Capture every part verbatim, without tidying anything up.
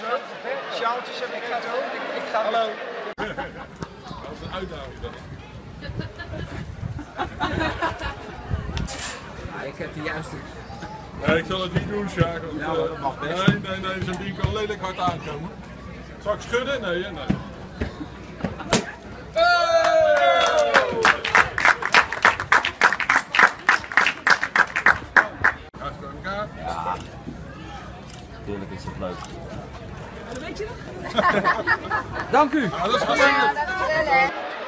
Sjaaltjes heb ik zo. Ik ga. Hallo. Dat is een uitdaging dan. Ja, ik heb de juiste. Nee, ik zal het niet doen, Sjaak. Want, Ja, dat mag best. Nee, nee, nee, zo'n ding kan lelijk hard aankomen. Zal ik schudden? Nee, hè? Nee. Ja, natuurlijk is het leuk. Weet je nog? Dank u. Ja, dat is goed. Ja, dankjewel hè.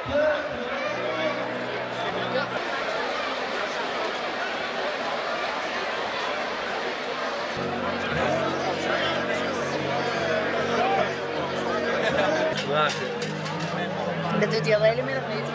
Dat doet hij al de hele middag niet.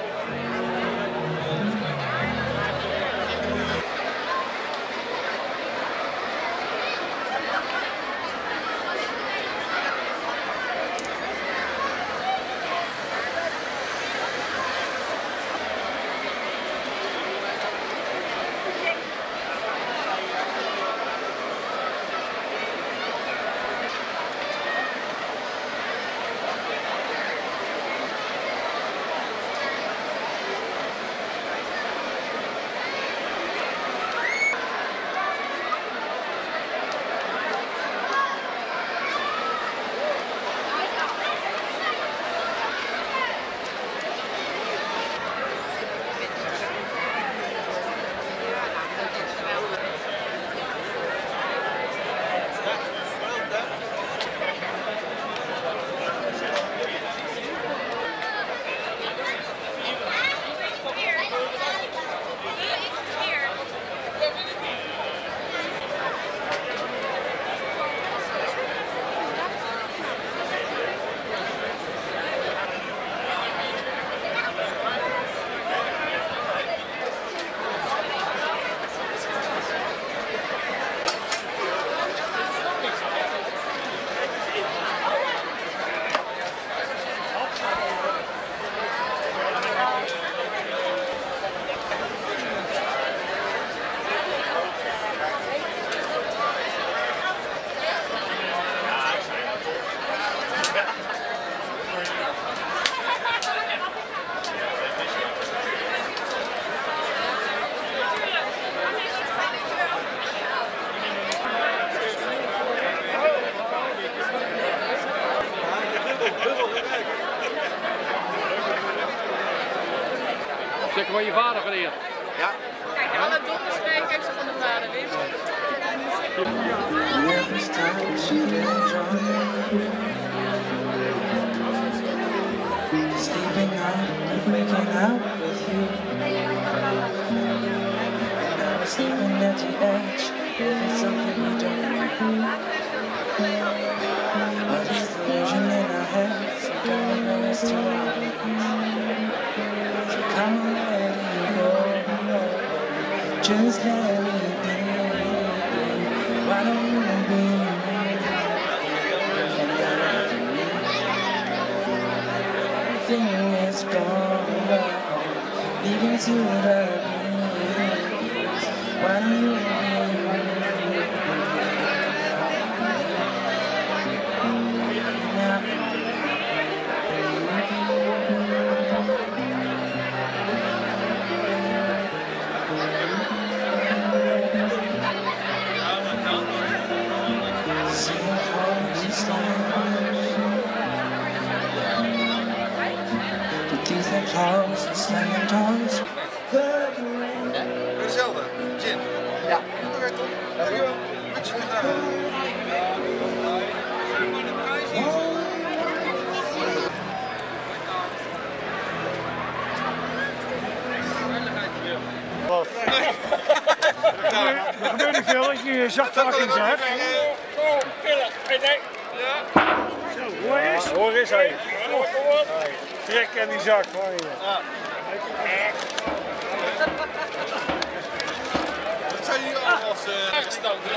Zeker van je vader geleerd. Ja. Kijk, alle donderspreken heeft ze van de vader, weet je? Sleeping out, waking up with you. And I was sleeping at the edge. It's something we don't know. But it's the vision in our heads. So don't bring us to our knees. So come on, let it go. Just let it be. Why don't you be? Everything is gone, leaving to the breeze. Why don't you see how it's these are clowns and slamming doors. Hetzelfde, gin. Ja. Oké, top. Dankjewel. Met je Er gebeurt niet veel als je je zachte in zegt. Zo, hoor eens. Ja, hoor eens, hé. Trek aan die zak. Hoor je. Wat zijn jullie allemaal als aangestoken?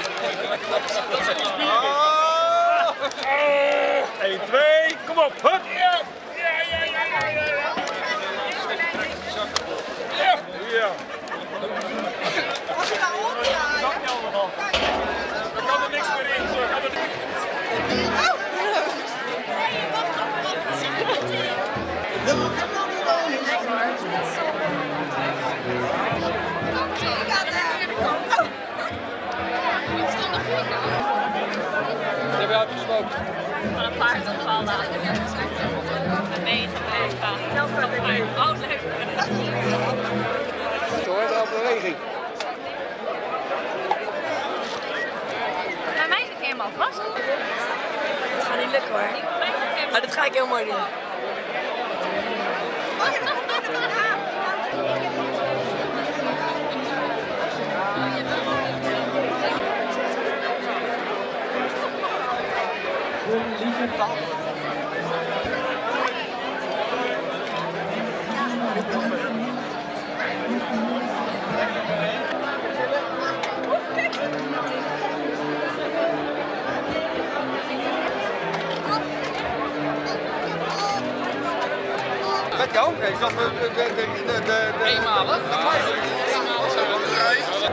één, twee, kom op. Hup. Ja, ja, ja, ja, ja. Ja. Als je nou omdraait, Dan kan er niks meer in. oh! gerookt? Van een paard opgevallen. Met meegewerkt. Heel veel mee. Oh, leuk. Zo hoor, wel beweging. Bij mij zit hij helemaal vast. Het gaat niet lukken hoor. Maar dit ga ik heel mooi doen. Met jou? Nee, dat de de de de de de Eenmalig? Eenmalig zijn we eruit.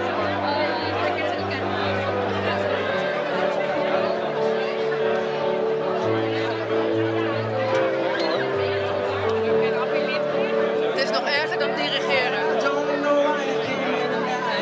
Het is nog erger dan dirigeren. Don't know why I came in the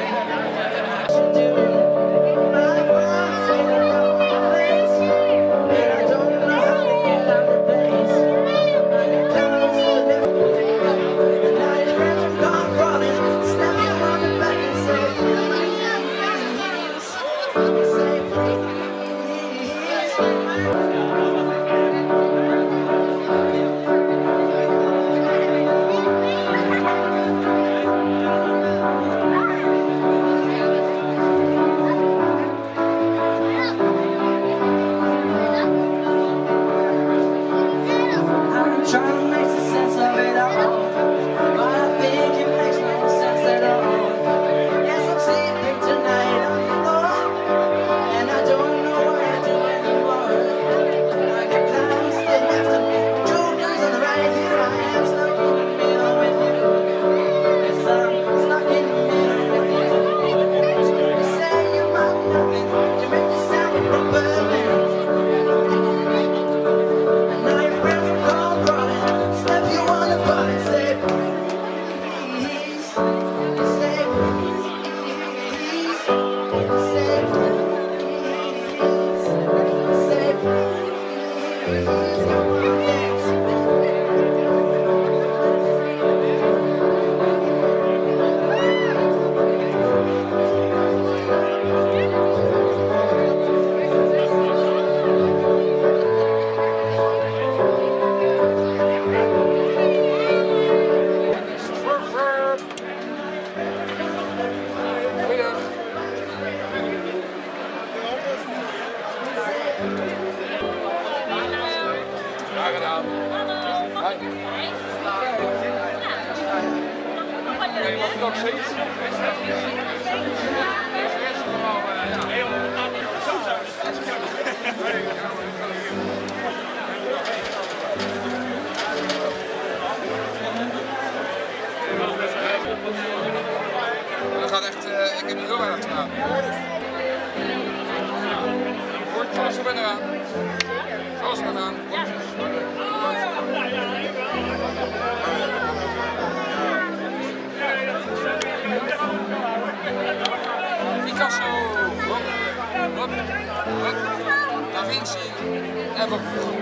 Graag gedaan. Nee, mag ik nog steeds? Dat gaat echt, uh, ik heb niet heel erg gedaan. Zoals we eraan. Zoals we eraan. Picasso. Hop. Hop. Hop. Da Vinci. En Van Gogh.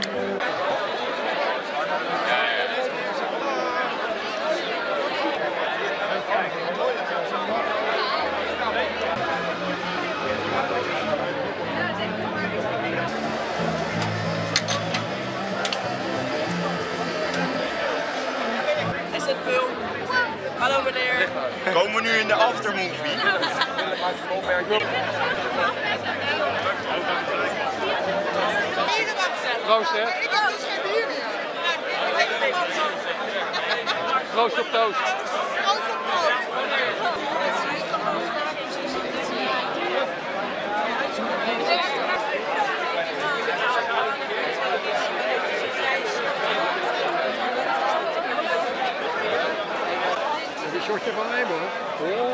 Is het film? Hallo meneer. Komen we nu in de aftermovie? Proost, hè? Proost op toast. Een shortje van mij, hoor. Oh.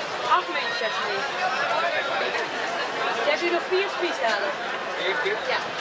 Je hebt hier nog vier spiesdalen. Eén keer? Ja.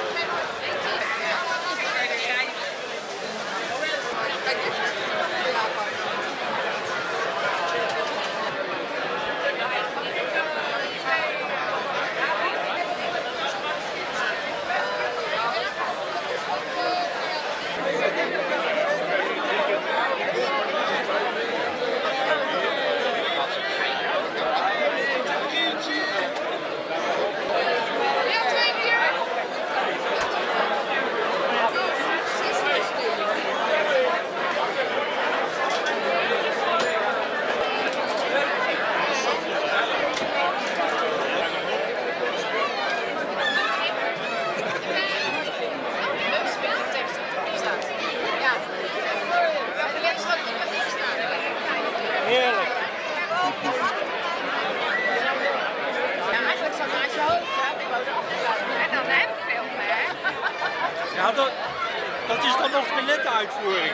Ja, dat, dat is dan nog een nette uitvoering.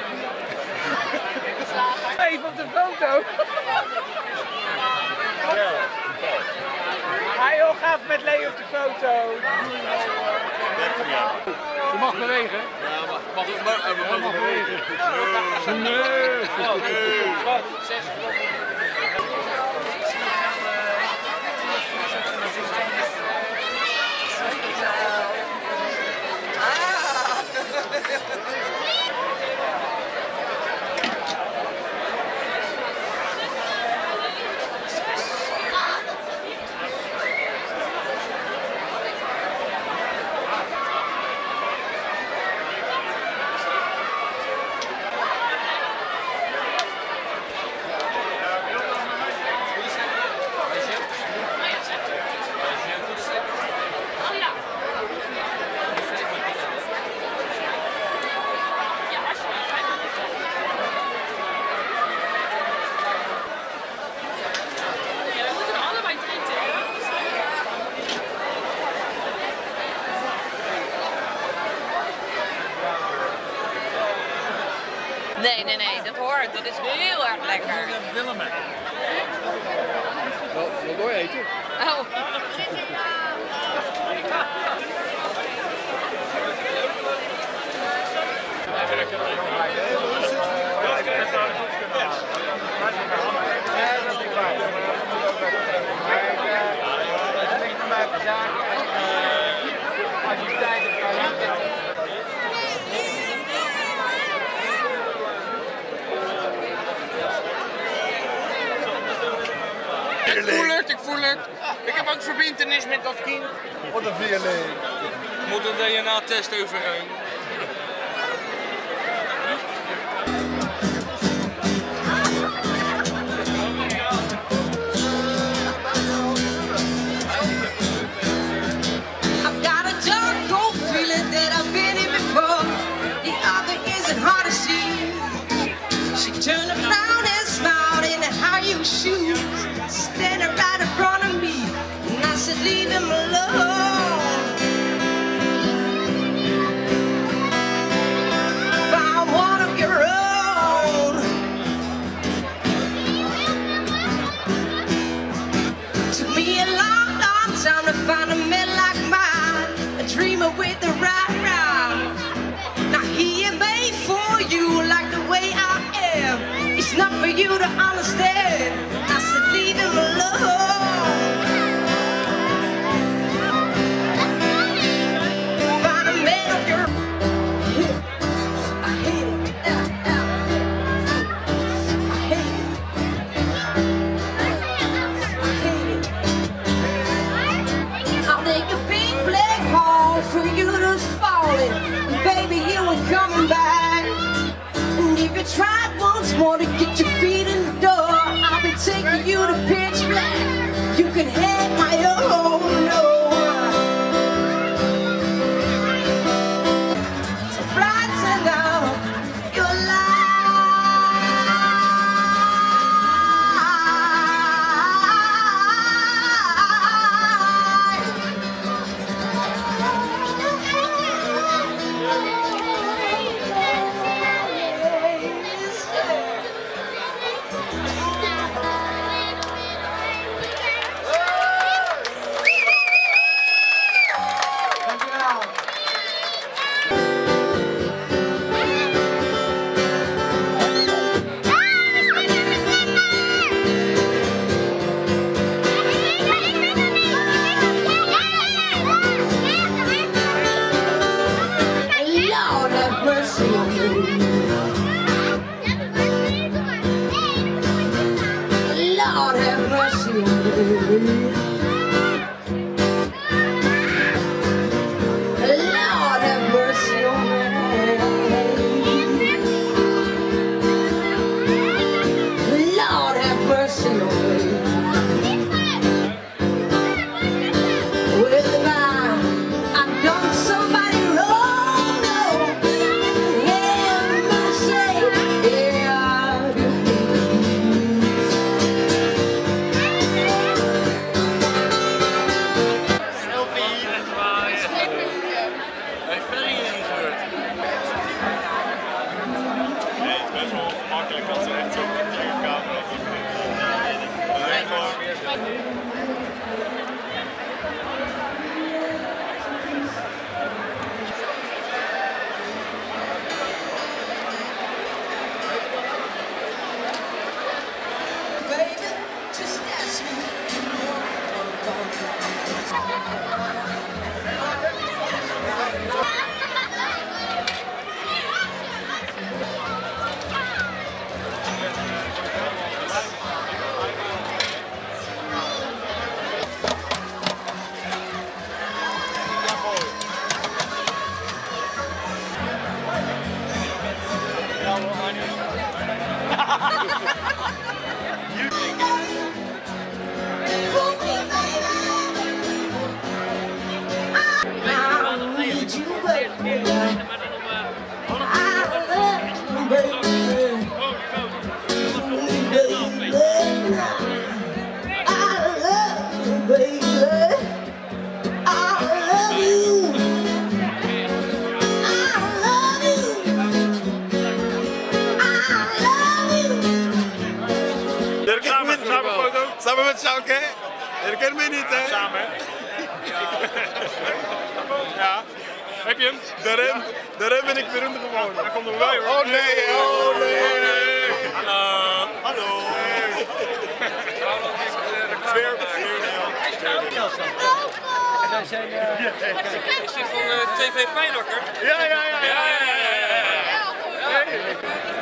Even op de foto. Ja. Hij heel gaaf met Lee op de foto. Je mag bewegen. Ja, mag, mag, mag, mag, mag, mag bewegen. Nee. Wat? Zes. Nee, nee, nee, dat hoort. Dat is heel erg lekker. Filmen. Wat wil je eten? Oh. Ik voel het, ik voel het. Ik heb ook verbintenis met dat kind. Wat een vierling. Moet een D N A-test overheen. I've got a dark cold feeling that I've been in before. The other isn't hard to see. She turned around and smiled in her high-heel shoes, standing right in front of me, and I said, leave him alone. Find one of your own. Took me a long, long time to find a man like mine, a dreamer with the right rhyme. Now he ain't made for you like the way I am. It's not for you to understand. I said leave him alone. Find a man of your own. I hate it. Uh, uh. I hate it. I hate it. I'll make a big black hole for you to fall in. Baby, you ain't coming back. And if you tried once more to get your feet in the door, I'll be taking you to pitch black. You can have my own, no. So brighten up your life. Samen met Sjanke, hè? Herken mij niet, hè? Samen, hè? Ja. Heb je hem? De rem, de rem ben ik weer in geworden. Daar komt er bij, hoor. Oh nee, oh nee, nee. Hallo. Hallo. Sfeer. Zij zijn... Uh... Is dit voor uh, T V Pijnakker? Ja, ja, ja. ja, ja, ja, ja. Hey.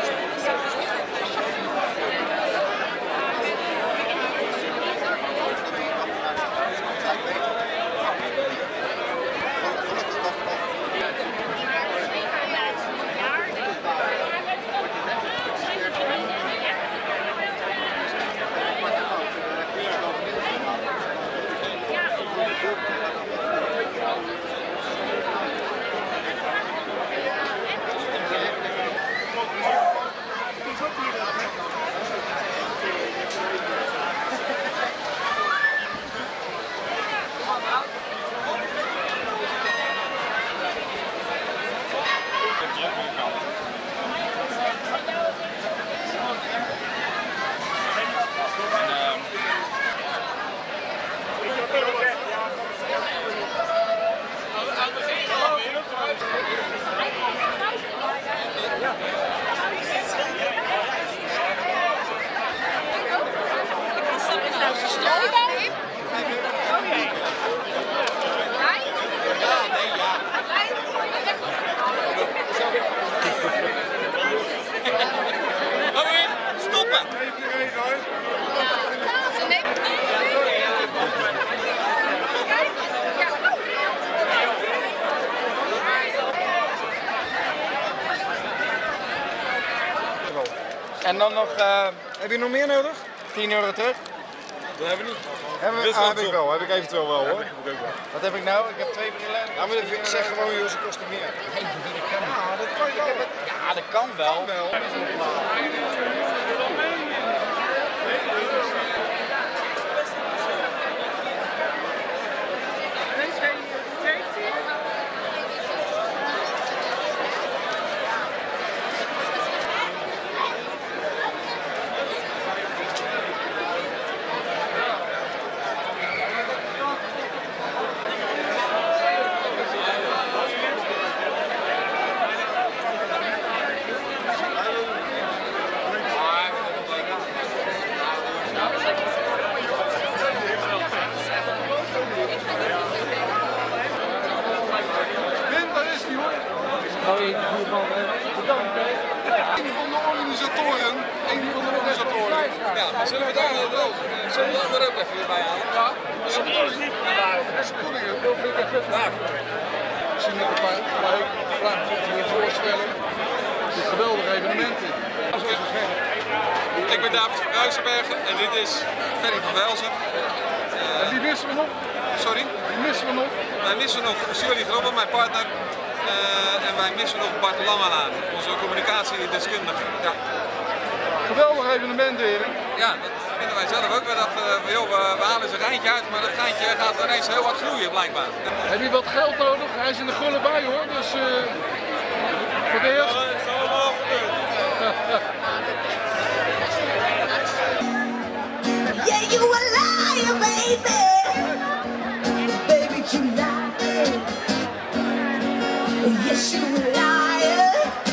En dan nog, uh, heb je nog meer nodig? tien euro terug? Dat hebben we niet. Hebben we, ah, heb ik wel, heb ik eventueel wel hoor. Heb ik ook wel. Wat heb ik nou? Ik heb twee brillen. Ja, maar ik zeg gewoon, joh, ze kosten meer. Nee, dat kan niet. Ja, dat kan wel. Ja, dat kan wel. Kan wel. Een van de organisatoren. Een van de organisatoren. Ja, maar zullen we daar ook, zullen we daar ook even weer bij halen? Ja, Spoedingen. Spoedingen. Daar. Ik zie net een paar leuke vragen weer voorstellen. Dit geweldige evenementen. Ik ben David van Ruisenbergen en dit is Ferry van Velzen. Uh, en wie missen we nog? Sorry? Wie missen we nog? Wij missen nog Shirley Grobbel, mijn partner. Uh, en wij missen nog Bart Langelaan, onze communicatiedeskundige. Ja. Geweldig evenement, heren. Ja, dat vinden wij zelf ook. We dachten, uh, joh, we, we halen eens een geintje uit, maar dat geintje gaat ineens heel hard groeien blijkbaar. Heb je wat geld nodig? Hij is in de gulle bij hoor, dus uh, voor de eerst. Ja, dat is allemaal gebeurd. Yeah, you a liar, baby. Baby, you liar. Yes, you a liar.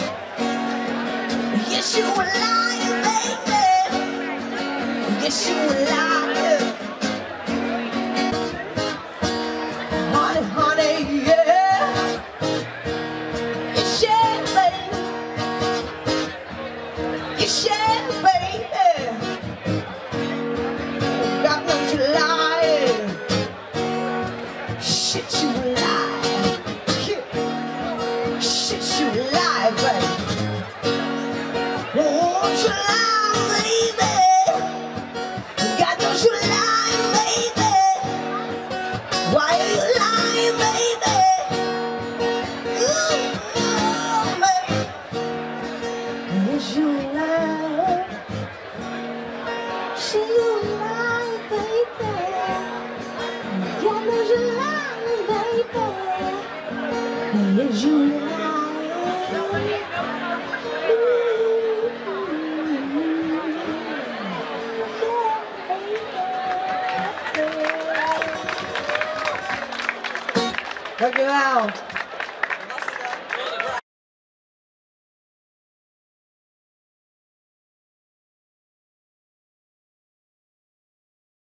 Yes, you a liar, baby. Yes, you a liar. Honey, honey, yeah. Yes, yeah, baby. Yes, yeah, baby. God knows you lying. Shit, you a liar. Shit, you a liar, baby. Won't you lie, baby? God knows you lying, baby. Why are you lying, baby? Dankjewel.